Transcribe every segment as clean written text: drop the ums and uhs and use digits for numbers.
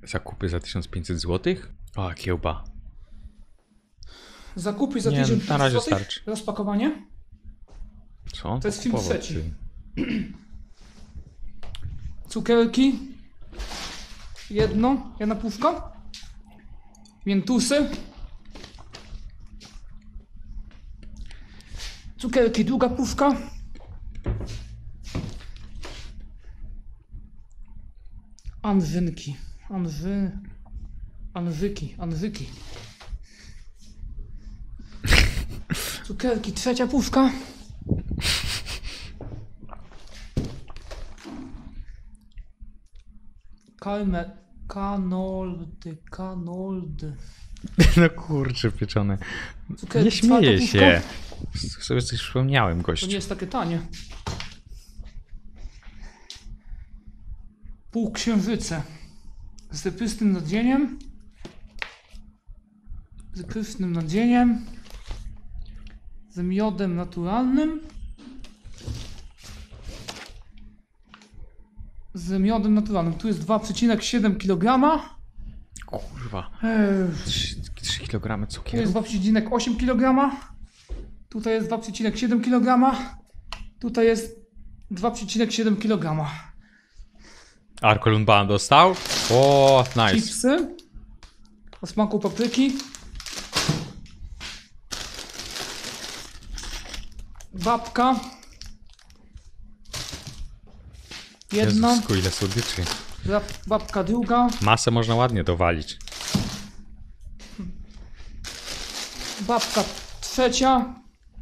Zakupy za 1500 zł? O, kiełba. Zakupy za Nie, 1500 na razie złotych? starczy. Rozpakowanie? Co on To jest film kupował, trzeci. ty? Cukierki. Jedna puszka. Miętusy. Cukierki, druga puszka. Anwynki. Anwyki. Cukierki, trzecia puszka. Kanoldy. No kurczę, pieczone. Cukierki, Nie śmieję czwarta się. puszka. Sobie coś przypomniałem, To gościu. nie jest takie tanie. Półksiężyce. Z pystym nadzieniem. Z miodem naturalnym. Tu jest 2,7 kg. Kurwa. 3 kg Tu cukieru. jest 2,8 kg. Tutaj jest 2,7 kg. Tutaj jest 2,7 kg. Arkolun dostał? O, nice. Chipsy o smaku papryki. Babka. Jedna. Jezusku, ile słodyczy. Babka druga. Masę można ładnie dowalić. Babka trzecia.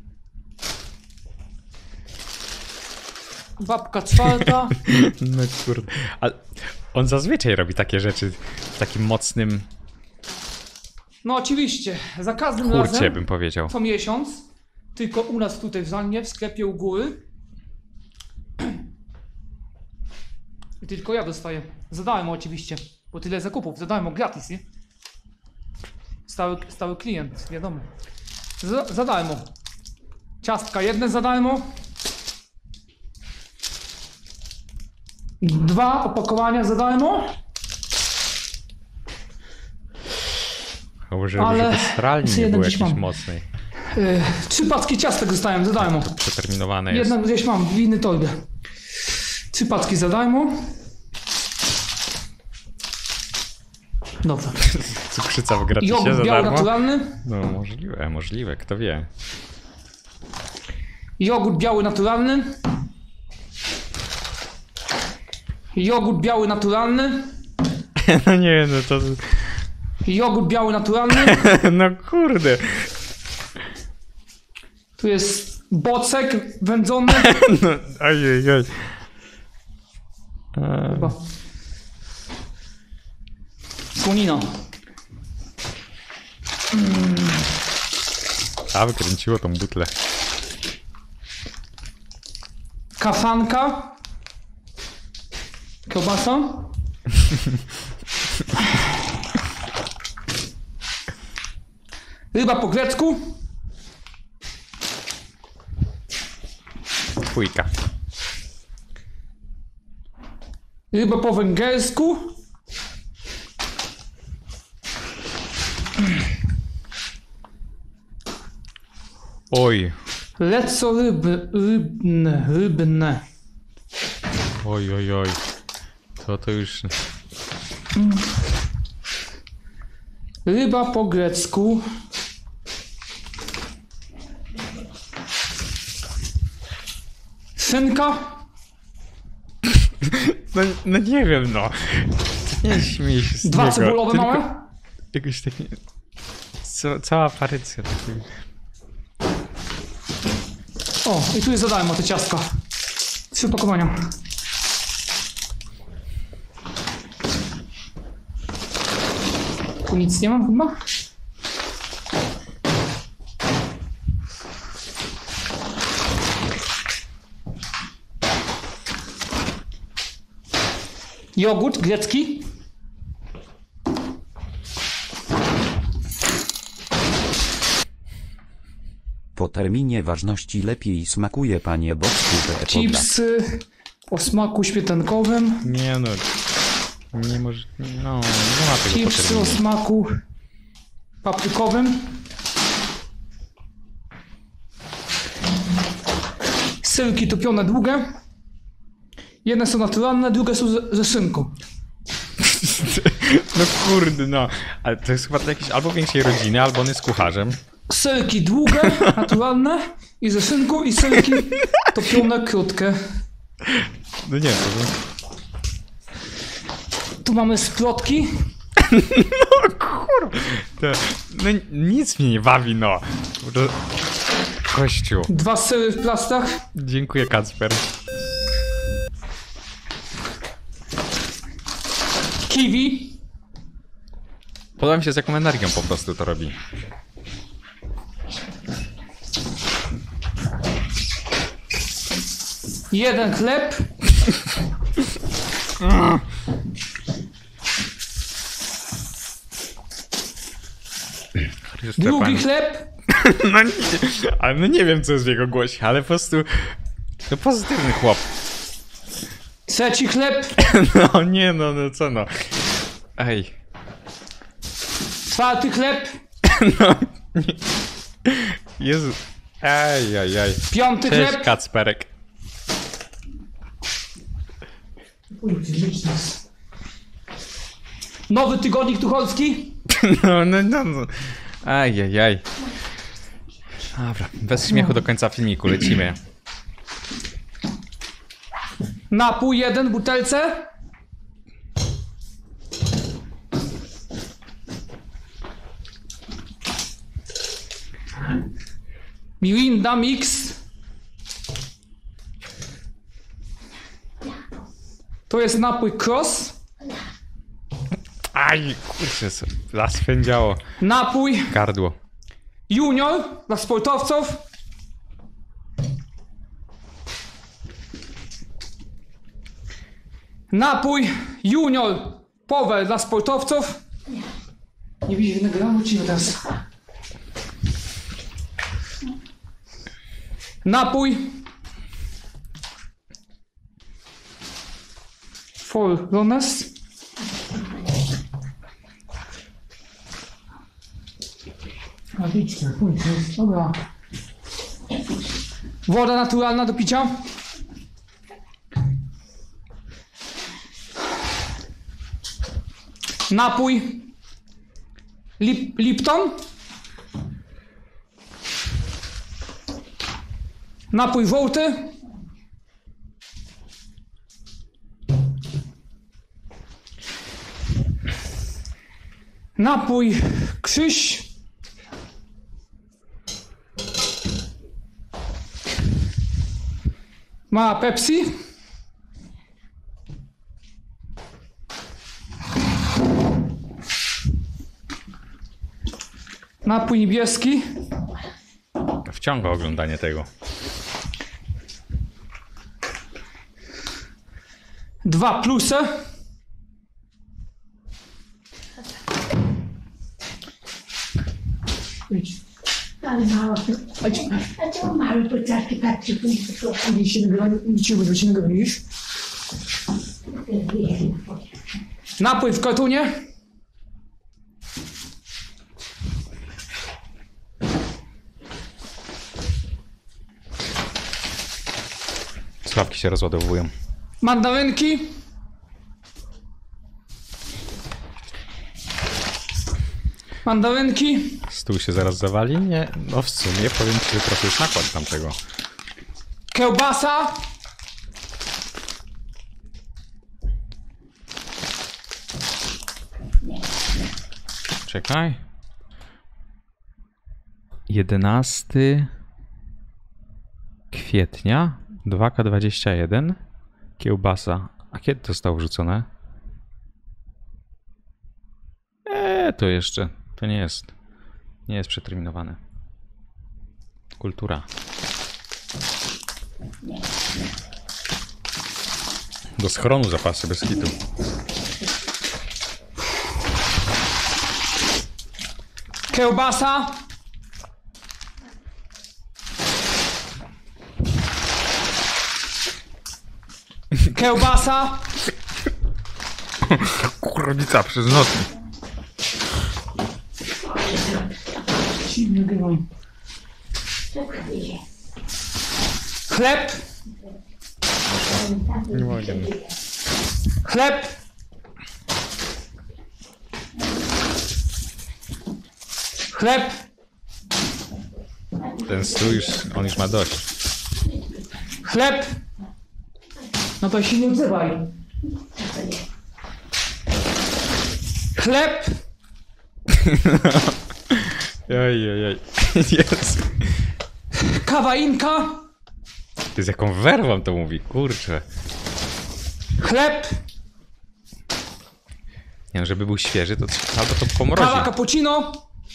Babka czwarta. No kurde. Ale on zazwyczaj robi takie rzeczy w takim mocnym No oczywiście, za każdym kurcie, razem bym powiedział. co miesiąc, tylko u nas tutaj w Zalnie, w sklepie u góry. I tylko ja dostaję. Za darmo oczywiście, bo tyle zakupów, za darmo, gratis, nie? Stały klient, wiadomo. Za darmo. Ciastka jedne za darmo. 2 opakowania za darmo. Może Ale żeby stralnie nie jeden było gdzieś jakiejś mam. mocnej. 3 paczki ciastek dostałem za darmo. Przeterminowane jest. Jedna gdzieś mam w innej torbie. 3 paczki za darmo. Dobra. Cukrzyca w gratisie Jogurt za biały darmo? naturalny. No możliwe, kto wie. Jogurt biały naturalny. Jogurt biały naturalny. No nie, no to... Jogurt biały naturalny. No kurde. Tu jest bocek wędzony. No, ojej. Chyba. Słonina. A, wykręciło tą butlę. Kaszanka. Kiełbasa. Ryba po grecku. Dwójka. Ryba po węgiersku. Oj. Lecco rybne. Oj. To już... Ryba po grecku. Szynka. No nie wiem, no. Nie śmiej się z 2 niego. cebulowe Tylko małe. jakoś taki... Cała aparycja takiego. O, i tu jest za darmo te ciastka. 3 opakowania. Tu nic nie mam chyba? Jogurt grecki. Po terminie ważności lepiej smakuje, panie Bocku. Chipsy o smaku śmietankowym. Nie no. Nie może... No, nie ma tego po Chips o terminie. smaku paprykowym. Serki topione długie. Jedne są naturalne, drugie są ze szynką. No kurde, no. Ale to jest chyba dla jakiejś albo większej rodziny, albo on jest kucharzem. Serki długie, naturalne i ze szynką i serki topione krótkie. No nie, to... Tu mamy splotki. To, no nic mnie nie bawi, no. Kościół. 2 sery w plastach. Dziękuję, Kacper. Kiwi. Podoba mi się, z jaką energią po prostu to robi. Jeden chleb. Drugi chleb. No nie, ale no nie wiem, co jest w jego głosie, ale po prostu... To pozytywny chłop. Trzeci chleb. No nie, no co no. Ej. Czwarty chleb. No nie. Jezu. Ej. Piąty Cześć, chleb. Kacperek. Nowy tygodnik tucholski. No. Ajajaj. Dobra, bez śmiechu do końca filmiku, lecimy. Napój jeden w butelce. Mirinda mix. To jest napój Cross. Aj, kurczę, zaswędziało Napój gardło. Junior dla sportowców. Napój Junior Power dla sportowców. Nie widzisz nagramy czy teraz? Napój For Runners. A widzicie, dobra. Woda naturalna do picia. Napój Lipton. Napój żółty. Napój Krzyś. Ma Pepsi. Napój niebieski. Wciąga oglądanie tego. 2 plusy. Ale mało. A czemu mały pociaszki patrzy, Nic się nie gonisz. Napój w kartonie. Sławki się rozładowują. Mandarynki. Mandarynki. Stół się zaraz zawali? Nie, no w sumie powiem ci, że trochę jest nakład tamtego. Kiełbasa. Czekaj. 11 kwietnia 2K21. Kiełbasa. A kiedy to zostało wrzucone? To jeszcze. To nie jest. Nie jest przeterminowane. Kultura. Do schronu zapasy bez hitu. Kiełbasa. Kiełbasa. Kurwica przez noc. Ci nagrywam. Chleb. Nie mogę. Chleb. Chleb. Ten stół już, on już ma dość. Chleb. No to się nie odzywaj. Chleb. Ojej. Jezu. Kawa inka. Ty z jaką werwą to mówi, kurczę. Chleb. Nie wiem, żeby był świeży, to albo to pomrozi. Kawa cappuccino.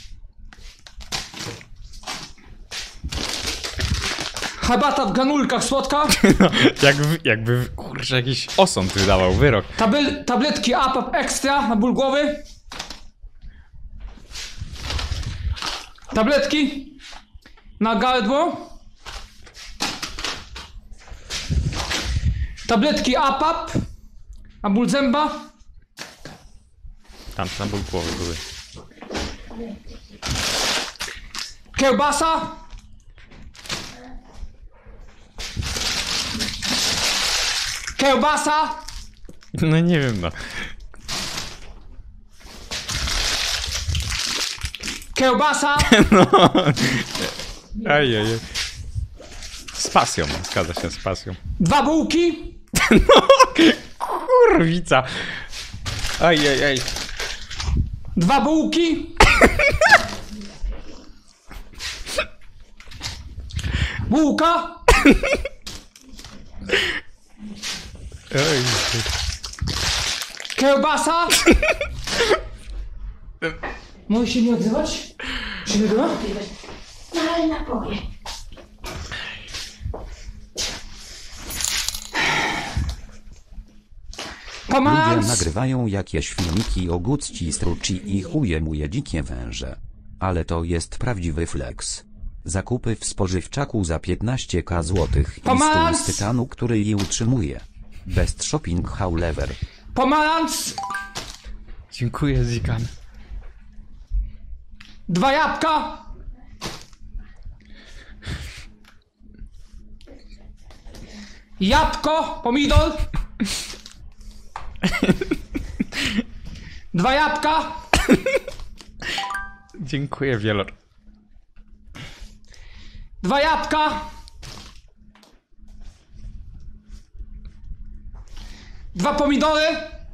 Herbata w granulkach słodka. No, jakby, kurczę, jakiś osąd wydawał, wyrok. Tabletki APAP Extra na ból głowy. Tabletki na gardło. Tabletki APAP na ból zęba. Tam na ból głowy były. Kiełbasa. Kiełbasa. No nie wiem, no. Kiełbasa. Ojej. Z pasją, zgadza się, z pasją. 2 bułki. Kurwica. Ojej. 2 bułki. Bułka. Oj. Kiełbasa. Możesz się nie odzywać? Się nagrywa? No ale napoje. Ludzie Pomarańcz. nagrywają jakieś filmiki o Gucci Strucci i chuje muje dzikie węże. Ale to jest prawdziwy flex. Zakupy w spożywczaku za 15k złotych i stół Pomarańcz. z tytanu, który je utrzymuje. Best shopping however. Pomarańcz. Dziękuję, Zikan. 2 jabłka. Jabłko, pomidor. 2 jabłka. Dziękuję, Wielor. 2 jabłka. 2 pomidory.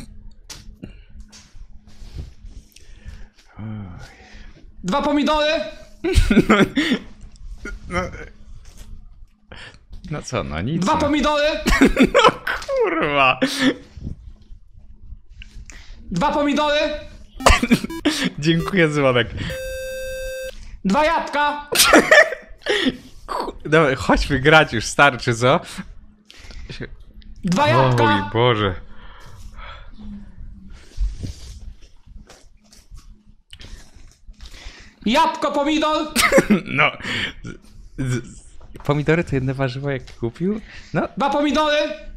2 pomidory. No co, no nic. 2 no. pomidory. Kurwa. 2 pomidory. Dziękuję, dzwonek. 2 jabłka. Dobra, chodźmy grać już, starczy, co? 2 Oj, jabłka. Boże. Jabłko, pomidor. No. Pomidory to jedne warzywo, jak kupił? No. 2 pomidory.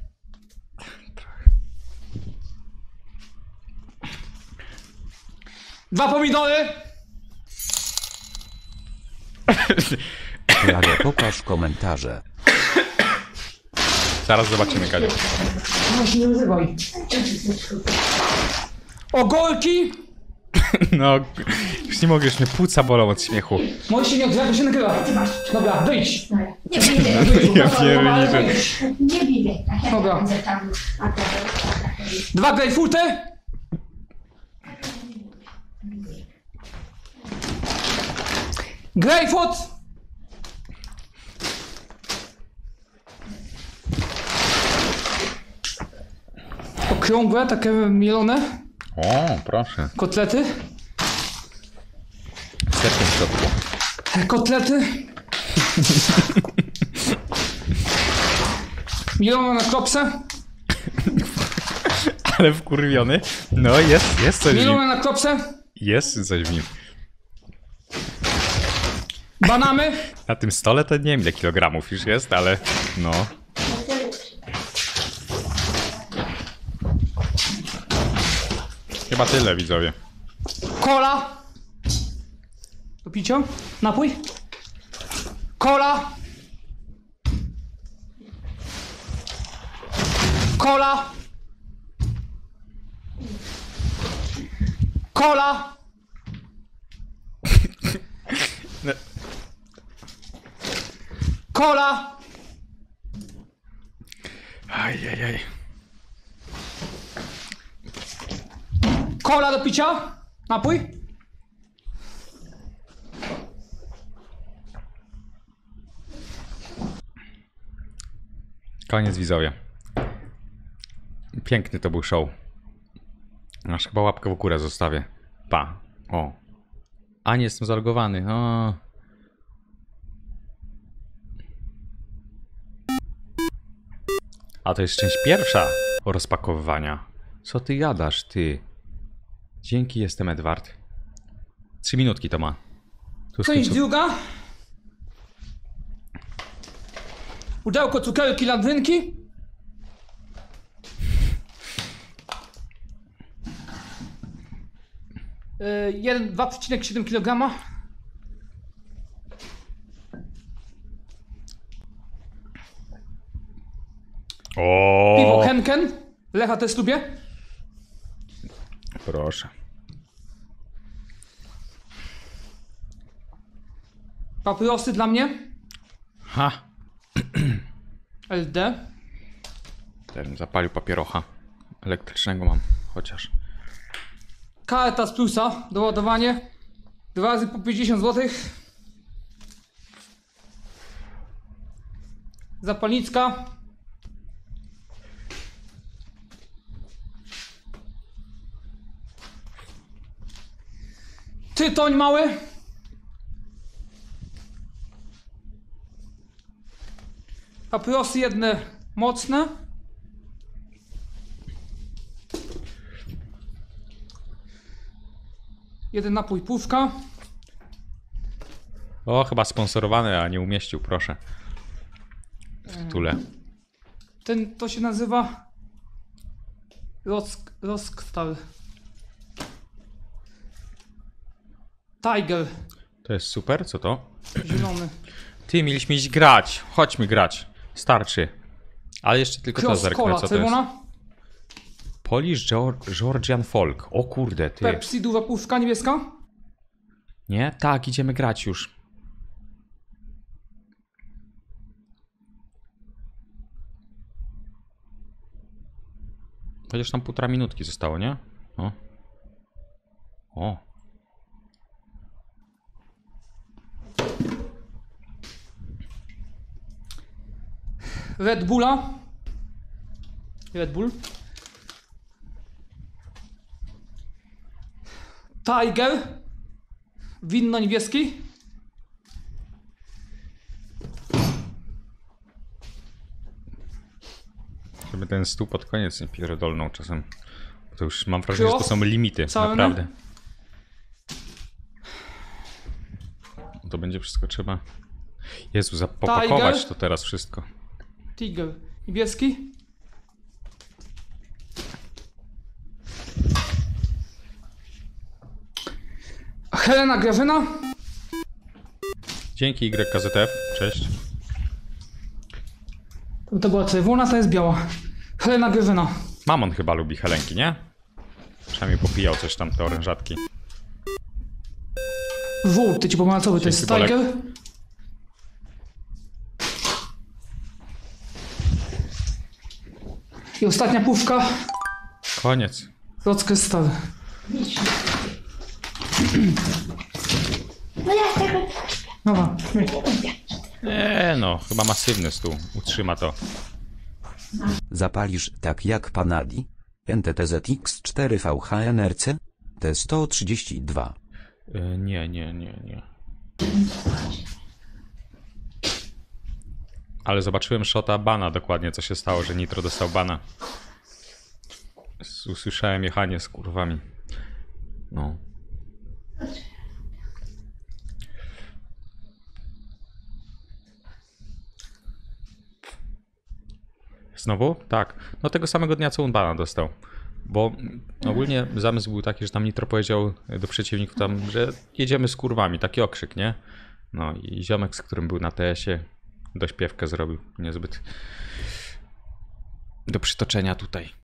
2 pomidory. Klaro, pokaż komentarze. Zaraz zobaczymy, Kadzio. No się nie nazywaj. Ogórki. No, już nie mogę, już mnie płuca bolą od śmiechu. Możesz się nie odzywać, bo się nagrywa. Dobra, wyjdź. No, nie widzę. Ja pierniczę. Nie widzę. Tak jak Dobra. widzę tam. A to, 2 grejpfruty. Grejpfrut. Okrągłe, takie mielone O, proszę. kotlety. Serkiem w środku. Kotlety. Mielone na klopsę. Ale wkurwiony. No, jest coś w nim. Mielone na klopsę. Jest coś w nim. Banany. Na tym stole to nie wiem, ile kilogramów już jest, ale no. Chyba tyle, widzowie. Kola. Do picia. Napój. Kola. Kola. Kola. Kola. Ajajaj. Kola do picia. Napój. Koniec, widzowie. Piękny to był show. Aż chyba łapkę w górę zostawię. Pa. O. A nie jestem zalogowany. O. A to jest część pierwsza rozpakowywania. Co ty jadasz, ty? Dzięki, jestem Edward. 3 minutki to ma. Tu Część druga. Pudełko cukierki landrynki. Jeden 2,7 kg. Piwo O, Henken. Lecha też lubię. proszę. Papierosy dla mnie. Ha. LD. Ten zapalił papierocha. Elektrycznego mam, chociaż. Karta z plusa. Doładowanie. 2 razy po 50 zł. Zapalnicka. Tytoń mały. Papierosy jedne mocne. Jeden napój pówka. O, chyba sponsorowany, a nie umieścił, proszę. W tytule. Ten to się nazywa Rockstar. Tiger. To jest super, co to? Zielony. Ty, mieliśmy iść grać. Chodźmy grać. Starczy. Ale jeszcze tylko to Cross zerknę, Cola co to jest. czerwona. Polish Georgian Folk. O kurde, ty. Pepsi duża puszka niebieska. Nie? Tak, idziemy grać już. Chociaż tam 1,5 minutki zostało, nie? O. O. Red Bulla. Red Bull. Tiger. Winno niebieski. Żeby ten stół pod koniec nie pierdolnął czasem. Bo to już mam wrażenie, że to Cross są limity, całe, naprawdę. To będzie wszystko trzeba... Jezu, popakować Tiger. to teraz wszystko. Tiger. Niebieski. Helena Grażyna. Dzięki YKZF, cześć. To była czerwona, ta jest biała. Helena Grażyna. Mamon chyba lubi Helenki, nie? Przynajmniej popijał coś tam, te orężatki. Żółty ci pomarańczowy, to jest Dzięki, Bolek. Tiger. I ostatnia puszka. Koniec. Rockstar. No ja tego... Dobra. Nie no, chyba masywny stół. Utrzyma to. Zapalisz tak jak Panadi? NTTZX4VHNRC? T132. Nie. Ale zobaczyłem shota bana dokładnie, co się stało, że Nitro dostał bana. Usłyszałem jechanie z kurwami. No. Znowu? Tak. No tego samego dnia, co on bana dostał. Bo ogólnie zamysł był taki, że tam Nitro powiedział do przeciwników tam, że jedziemy z kurwami, taki okrzyk, nie? No i ziomek, z którym był na TS-ie, dośpiewkę zrobił, niezbyt do przytoczenia tutaj.